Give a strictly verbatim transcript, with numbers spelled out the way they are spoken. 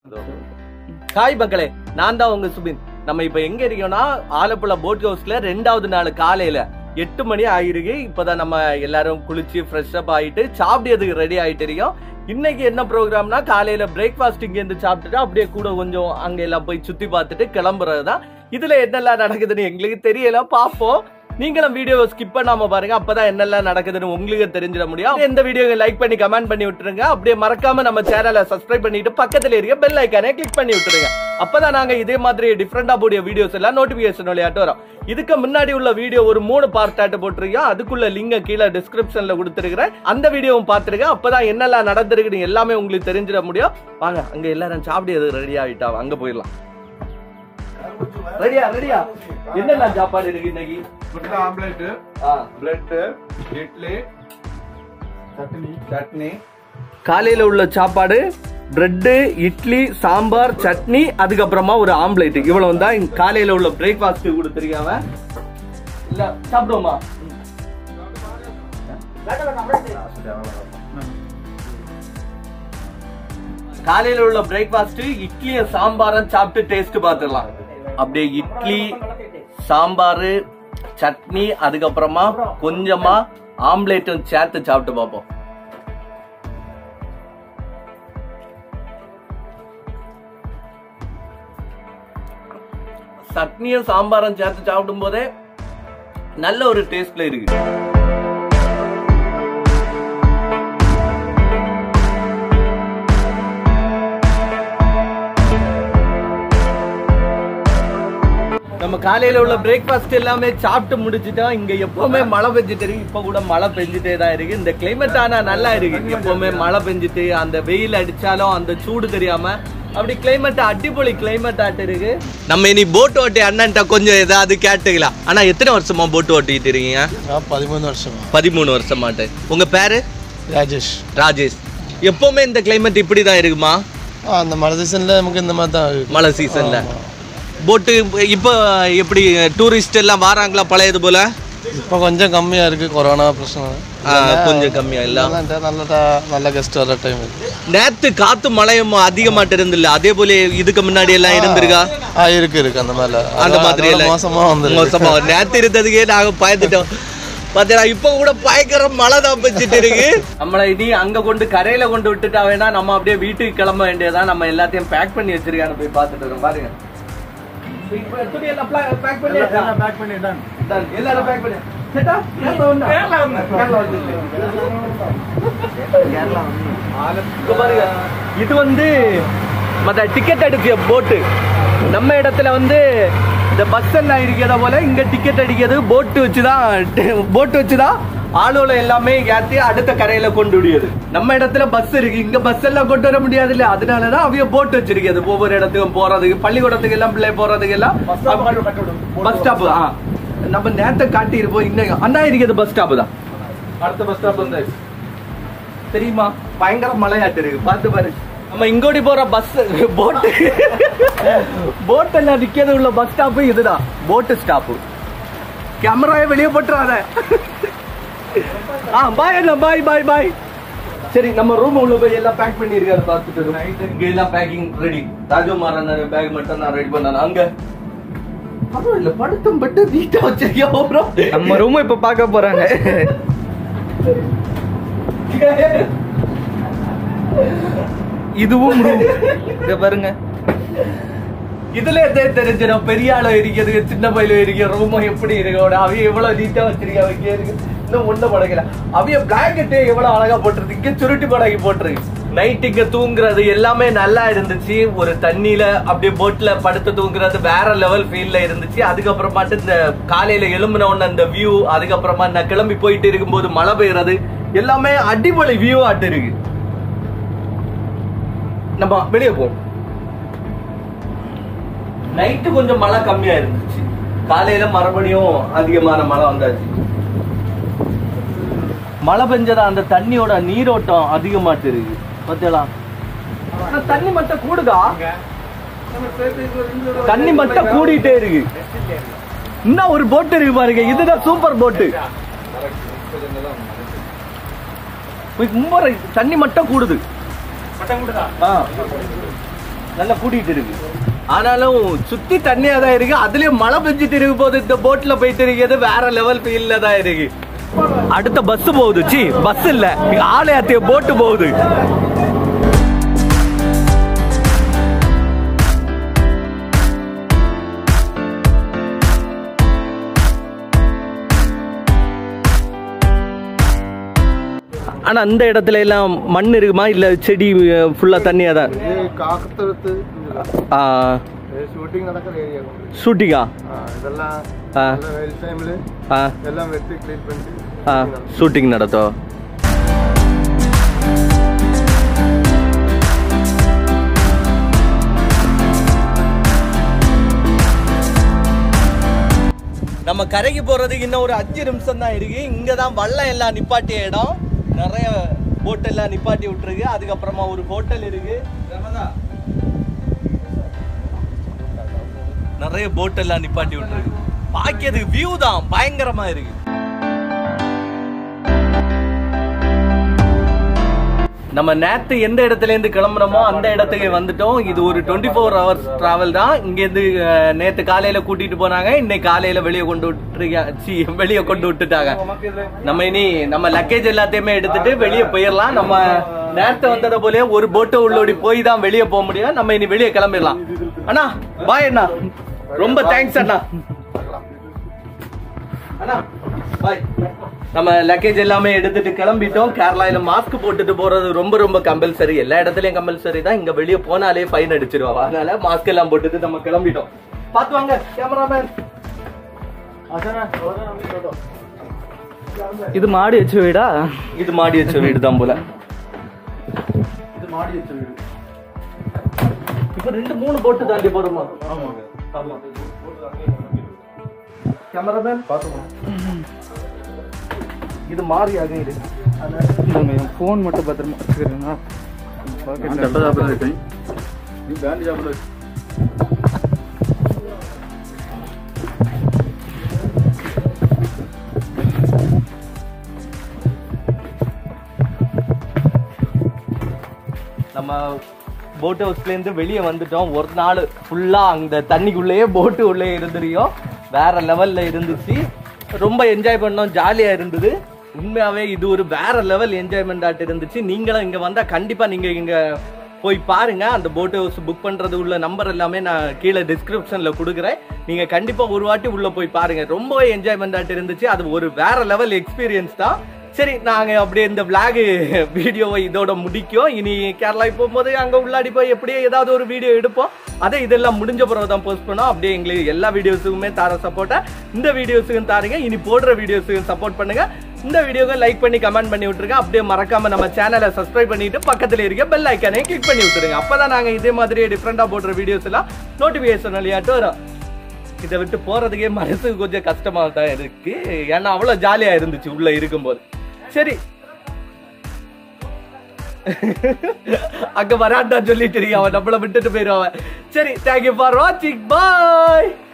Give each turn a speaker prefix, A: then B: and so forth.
A: Hi மக்களே, நான் தான் உங்க சுபின். நம்ம இப்ப எங்க இருக்கோம்னா ஆலப்புழா போட் ஹவுஸ்ல ரெண்டாவது நாள் காலையில எட்டு மணி ஆயிருக்கு. இப்பதான் நம்ம எல்லாரும் குளிச்சு ஃப்ரெஷ் அப் ஆயிட்டு சாப்பிடுறதுக்கு ரெடி ஆயிட்டு இருக்கோம். இன்னைக்கு என்ன ப்ரோக்ராம்னா காலையில பிரேக்ஃபாஸ்ட் இங்க இருந்து சாப்பிட்டுட்டு அப்படியே கூட கொஞ்சம் அங்க எல்லாம் போய் சுத்தி பார்த்துட்டு கிளம்புறதுதான். இதுல என்னெல்லாம் நடக்குதுன்னு எங்களுக்கு தெரியல, பாப்போம். நீங்களும் வீடியோவை ஸ்கிப் பண்ணாம பாருங்க, அப்பதான் என்னெல்லாம் நடக்குதுன்னு உங்களுக்கு தெரிஞ்சிட முடியும். இந்த வீடியோவை லைக் பண்ணி கமெண்ட் பண்ணி விட்டுருங்க. அப்படியே மறக்காம நம்ம சேனலை சப்ஸ்கிரைப் பண்ணிட்டு பக்கத்துல இருக்க பெல் ஐக்கானே கிளிக் பண்ணி விட்டுருங்க. அப்பதான் நாங்க இதே மாதிரி டிஃபரெண்டா போடிய வீடியோஸ் எல்லாம் நோட்டிபிகேஷன் விளையாட்டு வரும். இதுக்கு முன்னாடி உள்ள வீடியோ ஒரு மூணு பார்ட்டாட்டு போட்டிருக்கோம். அதுக்குள்ள லிங்க் கீழே டிஸ்கிரிப்ஷன்ல கொடுத்துருக்கிறேன். அந்த வீடியோவும் பார்த்துருங்க. அப்பதான் என்னெல்லாம் நடந்திருக்குன்னு எல்லாமே உங்களுக்கு தெரிஞ்சிட முடியும். வாங்க, அங்க எல்லாரும் சாப்பிடுறது ரெடி ஆயிட்டா, அங்க போயிடலாம். ரெடியா ரெடியா என்னெல்லாம் சாப்பாடு இருக்கு இன்னைக்கு?
B: ஆம்லெட், பிரெட், இட்லி, சட்னி சட்னி
A: காலையில உள்ள சாப்பாடு பிரெட், இட்லி, சாம்பார், சட்னி, அதுக்கப்புறமா ஒரு ஆம்லெட். இவ்வளவு தான் காலையில உள்ள பிரேக்ஃபாஸ்ட் கொடுத்துருக்காங்க. இல்ல சாப்பிடுவோமா? காலையில உள்ள பிரேக்ஃபாஸ்ட் இட்லியும் சாம்பாரும் சாப்பிட்டு டேஸ்ட் பார்த்துடலாம். அப்படியே இட்லி, சாம்பார், சட்னி, அதுக்கப்புறமா கொஞ்சமா ஆம்லேட்டும் சேர்த்து சாப்பிட்டு பார்ப்போம். சட்னியும் சாம்பாரும் சேர்த்து சாப்பிடும் போதே நல்ல ஒரு டேஸ்ட்ல இருக்கு. நம்ம காலையில உள்ள பிரேக்ஃபாஸ்ட் எல்லாமே சாப்பிட்டு முடிச்சுட்டோம். இங்க எப்பவுமே மழை பெஞ்சிட்டு இருக்கு. இப்ப கூட மழை பெஞ்சிட்டே தான் இருக்கு. இந்த கிளைமேட் ஆனா நல்லா இருக்கு. எப்பவுமே மழை பெஞ்சிட்டு அந்த வெயில் அடிச்சாலும் அந்த சூடு தெரியாம அப்படி கிளைமேட் அடிப்பொலி கிளைமேட் ஆட்டு இருக்கு. நம்ம இனி போட் ஓட்டி அண்ணன்ட்ட கொஞ்சம் ஏதாவது கேட்டுக்கலாம். ஆனா எத்தனை வருஷமா போட் ஓட்டிட்டு இருக்கீங்க?
C: பதிமூணு வருஷம்
A: பதிமூணு வருஷமாட்டு. உங்க பேரு?
C: ராஜேஷ்.
A: ராஜேஷ். எப்பவுமே இந்த கிளைமேட் இப்படிதான் இருக்குமா?
C: அந்த மழை சீசன்ல நமக்கு இந்த மாதிரி தான் இருக்கு.
A: மழை சீசன்ல போட்டு இப்போ எப்படி டூரிஸ்ட் எல்லாம் வராங்களா பழையது போல?
C: இப்போ கொஞ்சம் கம்மியா இருக்கு, கொரோனா பிரச்சனை
A: கொஞ்சம் கம்மியா இல்ல.
C: நல்ல நல்ல கெஸ்ட் வர டைம்.
A: நேத்து காத்து மழையும் அதிகமாட்டு இருந்தில்ல, அதே போல இதுக்கு முன்னாடி எல்லாம் இருந்திருக்கா?
C: இருக்கு இருக்கு அந்த மாதிரி
A: அந்த மாதிரி எல்லாம்
C: மோசமா வந்து
A: மோசமா நேத்து இருந்ததுக்கே நாங்க பயந்துட்டோம். பாத்தீங்களா, இப்ப கூட பயங்கர மழை தான் பெஞ்சிட்டு இருக்கு. நம்மள இனி அங்க கொண்டு கரையில கொண்டு விட்டுட்டா வேணா நம்ம அப்படியே வீட்டுக்கு கிளம்ப வேண்டியதான். நம்ம எல்லாத்தையும் பேக் பண்ணி வச்சிருக்காங்க, போய் பாத்துட்டு இருக்கோம். பாருங்க, துணி எல்லாம் பேக் பண்ணி பேக் பண்ணி தான் எல்லாரும் பேக் பண்ணி செட்டா. கேரளா வந்தா கேரளா வந்தா கேரளா வந்து கேரளா வந்து பாருங்க. இது வந்து மத்த டிக்கெட் அடிக்கிற போட்டு. நம்ம இடத்துல வந்து இந்த பஸ் எல்லாம் இருக்கிறத போல இங்க டிக்கெட் அடிக்கிறது போட்டு வச்சுதான். போட்டு வச்சுதான் ஆளோல எல்லாமே ஏற்றி அடுத்த கரையில கொண்டு விடியது. நம்ம இடத்துல பஸ் இருக்கு, இங்க பஸ் எல்லாம் கொண்டு வர முடியாது இல்ல. அதனாலதான் அவைய போட்டு வச்சிருக்கிறது. ஒவ்வொரு இடத்துக்கும் போறதுக்கு, பள்ளிக்கூடத்துக்கு எல்லாம் பிள்ளை போறதுக்கு எல்லாம் பஸ் ஸ்டாப். நம்ம நேரத்தை காட்டி இருப்போம். இன்னும் அண்ணா இருக்கிறது பஸ் ஸ்டாப் தான். அடுத்த பஸ் ஸ்டாப் வந்து தெரியுமா? பயங்கர மழையாட்டு இருக்கு, பார்த்து பாரு. நம்ம இங்கோடி போற பஸ் போட்டு போட் எல்லாம் நிக்கிறது உள்ள பஸ் ஸ்டாப் இதுதான், போட்டு ஸ்டாப். கேமராவை வெளியே போட்டுறாத. ஆ பாய் அண்ணா, பாய் பாய் பாய். சரி, நம்ம ரூம் உள்ள போய் எல்லாம் பேக் பண்ணி இருக்காரு பார்த்துட்டு. இங்க எல்லாம் பேக்கிங் ரெடி. ராஜகுமார் பேக் மட்டும் நான் ரெடி பண்ணேன். அங்க அப்புறம் இல்ல படுத்தும் பட்டு நீட்டா வச்சிருக்கோம். அப்புறம் நம்ம ரூம் இப்ப பார்க்க போறாங்க. இதுவும் ரூம் இத பாருங்க. இதுல தெரிஞ்சிடும் பெரிய ஆளோ இருக்கிறது, சின்ன பையில இருக்கிற ரூமும் எப்படி இருக்கு. அவைய எவ்வளவு நீட்டா வச்சிருக்க இருக்கு. இன்னும் ஒண்ணு படக்கல. அவைய பிளாங்கெட்டே எவ்வளவு அழகா போட்டுருக்கு. இங்க சுருட்டி படகி போட்டுருக்கு. நைட் இங்க தூங்குறது எல்லாமே நல்லா இருந்துச்சு. ஒரு தண்ணியில அப்படியே போட்ல படுத்து தூங்குறது வேற லெவல் ஃபீல்ல இருந்துச்சு. அதுக்கப்புறமாட்டு இந்த காலையில எழும்பின உடனே அந்த வியூ, அதுக்கப்புறமா நான் கிளம்பி போயிட்டு இருக்கும்போது மழை பெய்யறது எல்லாமே அடிப்பொலி வியூ ஆட்டு இருக்கு. நம்ம வெளியே போவோம். நைட்டு கொஞ்சம் மழை கம்மியா இருந்துச்சு, காலையில மறுபடியும் அதிகமான மழை வந்தாச்சு. மழை பெஞ்சதா அந்த தண்ணியோட நீரோட்டம் அதிகமாட்டு இருக்கு. பாத்தீங்களா, தண்ணி மட்டும் கூடுதா? தண்ணி மட்டும் கூடிட்டே இருக்கு. இன்னும் ஒரு போட்டு இருக்கு பாருங்க, இதுதான் சூப்பர் போட்டு. தண்ணி மட்டும் கூடுது. நல்லா கூட்டிட்டு இருக்கு. ஆனாலும் சுத்தி தண்ணியா தான் இருக்கு. அதுலயும் மழை பெஞ்சிட்டு இருக்கு போது இந்த போட்ல போயிட்டு இருக்கிறது வேற லெவல் ஃபீல்ல தான் இருக்கு. அடுத்த பஸ் போகுது. சி பஸ் இல்ல, ஆலயத்திய போட்டு போகுது. ஆனா அந்த இடத்துல எல்லாம் மண் இருக்குமா இல்ல செடி ஃபுல்லா தண்ணியா தான்?
C: ஷூட்டிங் நடக்கிற ஏரியா.
A: ஷூட்டிங்கா?
C: இதெல்லாம் டைம்ல எல்லாம் வெட்டி க்ளீன் பண்ணி
A: ஷூட்டிங் நடத்தோம். நம்ம கரைக்கு போறதுக்கு இன்னும் ஒரு அஞ்சு நிமிஷம் தான் இருக்கு. இங்கதான் வல்லம் எல்லாம் நிப்பாட்டிய இடம். நிறைய போட் எல்லாம் நிப்பாட்டி விட்டுருக்கு. அதுக்கப்புறமா ஒரு ஹோட்டல் இருக்கு. நிறைய போட் எல்லாம் நிப்பாட்டி விட்டுருக்கு. பாக்கிறதுக்கு வியூ தான் பயங்கரமா இருக்கு. நம்ம நேத்து எந்த இடத்துல இருந்து கிளம்புறோமோ அந்த இடத்துக்கு வந்துட்டோம். இது ஒரு டுவெண்ட்டி ஃபோர் ஹவர்ஸ் டிராவல் தான். இங்க இருந்து நேத்து காலையில கூட்டிட்டு போனாங்க. இன்னைக்கு காலையில வெளியே கொண்டு விட்டுருக்க வெளியே கொண்டு விட்டுட்டாங்க. நம்ம இனி நம்ம லக்கேஜ் எல்லாத்தையுமே எடுத்துட்டு வெளியே போயிடலாம். நம்ம நேரத்தை வந்தத போல ஒரு போட்டை உள்ளோடி போய் தான் வெளியே போக முடியும். நம்ம இனி வெளியே கிளம்பிடலாம். அண்ணா பாய் அண்ணா, ரொம்ப தேங்க்ஸ் அண்ணா. அண்ணா பாய். நம்ம லக்கேஜ் எல்லாமே எடுத்துட்டு கிளம்பிட்டோம். கேரளால மாஸ்க் போட்டுட்டு போறது ரொம்ப ரொம்ப கம்பல்சரி. எல்லா இடத்துலயும் கம்பல்சரி தான். இங்க வெளியே போனாலே ஃபைன் அடிச்சிருவாங்க. அதனால மாஸ்க் எல்லாம் போட்டுட்டு நம்ம கிளம்பிட்டோம். பாத்து வாங்க கேமராமேன்.
D: இது மாடி வச்ச வீடா?
A: இது மாடி வச்ச வீடு தான் போல.
B: இது மாடி வச்ச வீடு.
A: இப்ப ரெண்டு மூணு போட்டு தாண்டி போறோமா?
B: ஆமா
A: ஆமா. கேமராமேன் பாத்துக்கோ. இது மாறியாக இருக்கு.
D: போன் மட்டும் பத்திரமா வச்சுக்கிறீங்களா?
A: நம்ம போட் ஹவுஸ்ல இருந்து வெளியே வந்துட்டோம். ஒரு நாள் ஃபுல்லா அந்த தண்ணிக்குள்ளேயே போட்டு உள்ளே இருந்துறியும். வேற லெவல்ல இருந்துச்சு. ரொம்ப என்ஜாய் பண்ணோம். ஜாலியா இருந்தது. உண்மையாவே இது ஒரு வேற லெவல் என்ஜாய்மெண்ட் ஆட்டு இருந்துச்சு. நீங்களும் இங்க வந்தா கண்டிப்பா நீங்க இங்க போய் பாருங்க. அந்த போட் ஹவுஸ் புக் பண்றது உள்ள நம்பர் எல்லாமே நான் கீழே டிஸ்கிரிப்ஷன்ல கொடுக்குறேன். நீங்க கண்டிப்பா ஒரு வாட்டி உள்ள போய் பாருங்க. ரொம்பவே என்ஜாய்மெண்ட் ஆட்டு இருந்துச்சு. அது ஒரு வேற லெவல் எக்ஸ்பீரியன்ஸ் தான். சரி, நாங்க அப்படியே இந்த விளாக் வீடியோவை இதோட முடிக்கும். இனி கேரளா போகும்போது அங்க உள்ளாடி போய் எப்படியே ஏதாவது ஒரு வீடியோ எடுப்போம். அதே இதெல்லாம் முடிஞ்ச பிறகு தான் போஸ்ட் பண்ணோம். அப்படியே எங்களுக்கு எல்லா வீடியோஸுக்குமே தார சப்போர்ட்டை இந்த வீடியோஸுக்கும் தாருங்க. இனி போடுற வீடியோஸுக்கும் சப்போர்ட் பண்ணுங்க. இந்த வீடியோவை லைக் பண்ணி கமெண்ட் பண்ணி விட்டுருங்க. அப்படியே மறக்காம நம்ம சேனலை சப்ஸ்கிரைப் பண்ணிட்டு பக்கத்துல இருக்க பெல் ஐக்கானையும் கிளிக் பண்ணி விட்டுருங்க. அப்பதான் நாங்க இதே மாதிரி டிஃப்ரெண்டா போடுற வீடியோஸ் எல்லாம் நோட்டிபிகேஷன் வழியாட்டு வரும். இதை விட்டு போறதுக்கே மனசுக்கு கொஞ்சம் கஷ்டமா தான் இருக்கு. ஏன்னா அவ்வளவு ஜாலியா இருந்துச்சு உள்ள இருக்கும்போது. சரி, அங்க வராண்டா சொல்லிட்டு அவன் நம்மள விட்டுட்டு போயிருவான். சரி, தேங்க்யூ ஃபார் வாட்சிங். பாய்.